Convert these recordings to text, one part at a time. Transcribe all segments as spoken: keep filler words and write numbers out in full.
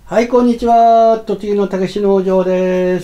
はい、こんにちは。栃木のたけし農場です。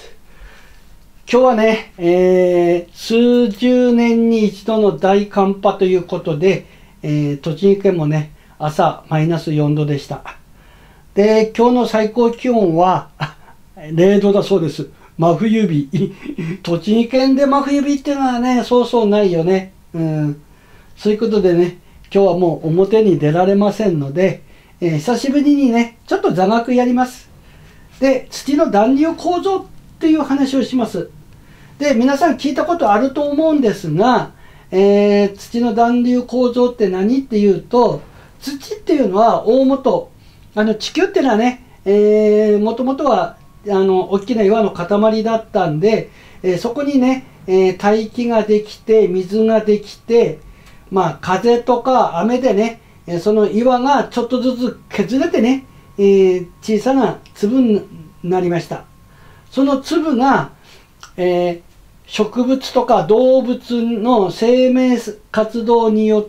今日はね、えー、数十年に一度の大寒波ということで、えー、栃木県もね、朝マイナスよんどでした。で、今日の最高気温はれいどだそうです。真冬日。栃木県で真冬日っていうのはね、そうそうないよね。うん。そういうことでね、今日はもう表に出られませんので、えー、久しぶりにね、ちょっと座学やります。で、土の団粒構造っていう話をします。で、皆さん聞いたことあると思うんですが、えー、土の団粒構造って何っていうと、土っていうのは大元、あの地球っていうのはね、えー、もともとはあの大きな岩の塊だったんで、えー、そこにね、えー、大気ができて、水ができて、まあ風とか雨でね、その岩がちょっとずつ削れてね、えー、小さな粒になりました。その粒が、えー、植物とか動物の生命活動によって、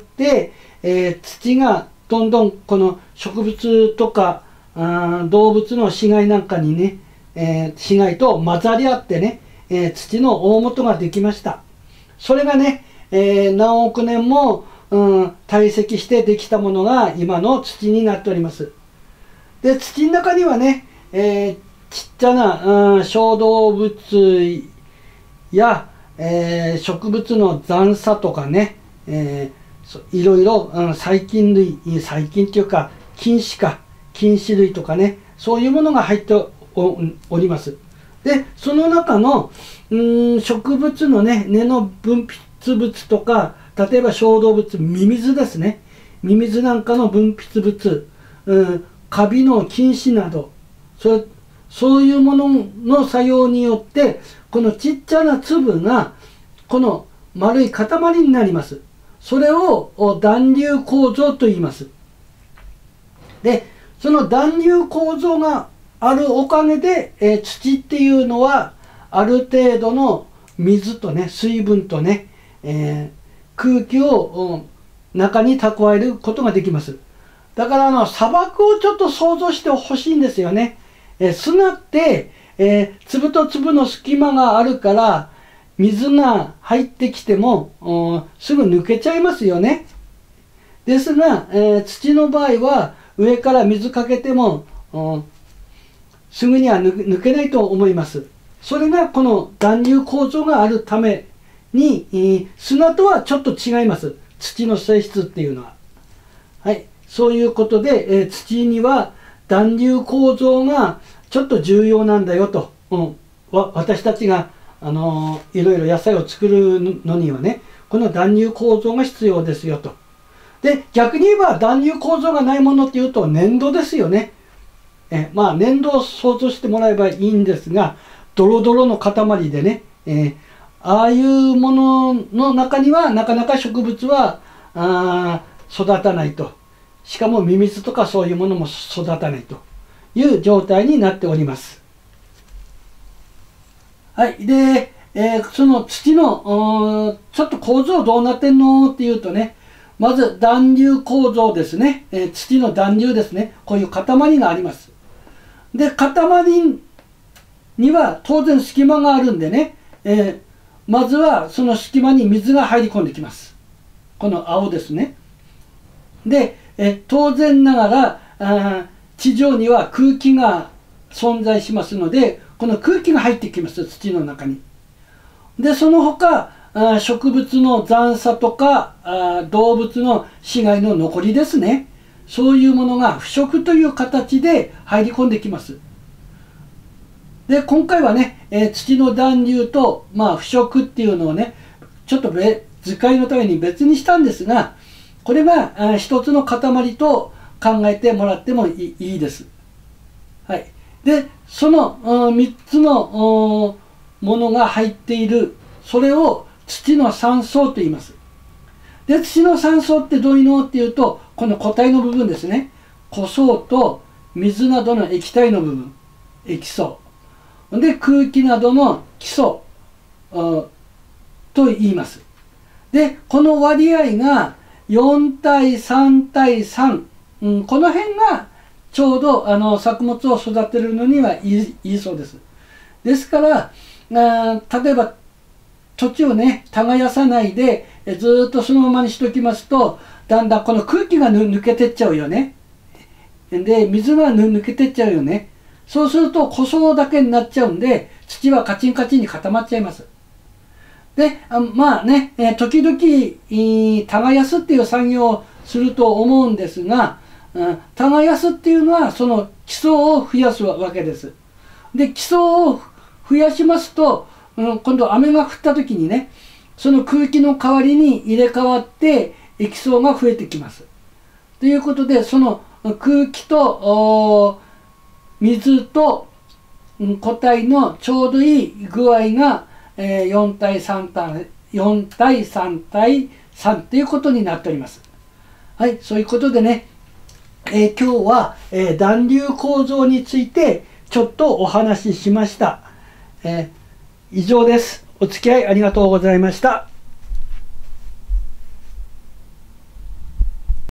えー、土がどんどんこの植物とかあ動物の死骸なんかにね、えー、死骸と混ざり合ってね、えー、土の大元ができました。それがね、えー、何億年もうん、堆積してできたものが今の土になっております。で、土の中にはね、えー、ちっちゃな、うん、小動物や、えー、植物の残差とかね、えー、いろいろ、うん、細菌類、細菌っていうか菌糸か菌糸類とかね、そういうものが入ってお、おります。で、その中の、うん、植物のね、根の分泌物とか、例えば小動物、ミミズですね。ミミズなんかの分泌物、うん、カビの菌糸など、そそういうものの作用によって、このちっちゃな粒が、この丸い塊になります。それを団粒構造と言います。で、その団粒構造があるおかげで、えー、土っていうのは、ある程度の水とね、水分とね、えー空気を中に蓄えることができます。だからあの砂漠をちょっと想像してほしいんですよね。え砂って、えー、粒と粒の隙間があるから水が入ってきてもすぐ抜けちゃいますよね。ですが、えー、土の場合は上から水かけてもすぐには抜けないと思います。それがこの団粒構造があるために、えー、砂とはちょっと違います。土の性質っていうのは。はい。そういうことで、えー、土には団粒構造がちょっと重要なんだよと。うん、わ私たちが、あのー、いろいろ野菜を作るのにはね、この団粒構造が必要ですよと。で、逆に言えば団粒構造がないものっていうと粘土ですよね。えまあ粘土を想像してもらえばいいんですが、ドロドロの塊でね、えーああいうものの中にはなかなか植物はあ育たないと。しかもミミズとかそういうものも育たないという状態になっております。はい。で、えー、その土のちょっと構造どうなってんのっていうとね、まず団粒構造ですね。えー、土の団粒ですね。こういう塊があります。で、塊には当然隙間があるんでね、えーまずはその隙間に水が入り込んできます。この青ですね。で、え当然ながらあ地上には空気が存在しますので、この空気が入ってきます、土の中に。で、その他あ植物の残差とかあ動物の死骸の残りですね。そういうものが腐食という形で入り込んできます。で、今回はね、えー、土の団粒と、まあ、腐食っていうのをね、ちょっと図解のために別にしたんですが、これがあ一つの塊と考えてもらってもいい、いいです。はい。で、そのみっつのものが入っている、それを土の産層と言います。で、土の産層ってどういうのっていうと、この固体の部分ですね。固層と水などの液体の部分、液層。で、空気などの基礎と言います。で、この割合がよん対さん対さん、うん、この辺がちょうどあの作物を育てるのにはいい、いいそうです。ですからあ例えば土地をね耕さないでずっとそのままにしときますと、だんだんこの空気が抜けてっちゃうよね。で水が抜けてっちゃうよね。そうすると枯草だけになっちゃうんで、土はカチンカチンに固まっちゃいます。であまあね時々耕すっていう作業をすると思うんですが、耕すっていうのはその基礎を増やすわけです。で基礎を増やしますと、うん、今度雨が降った時にね、その空気の代わりに入れ替わって基礎が増えてきます。ということで、その空気と水と固体のちょうどいい具合がよん対さん対よん対さん対さんということになっております。はい、そういうことでね、えー、今日は、えー、暖流構造についてちょっとお話ししました。えー、以上です。お付き合いありがとうございました。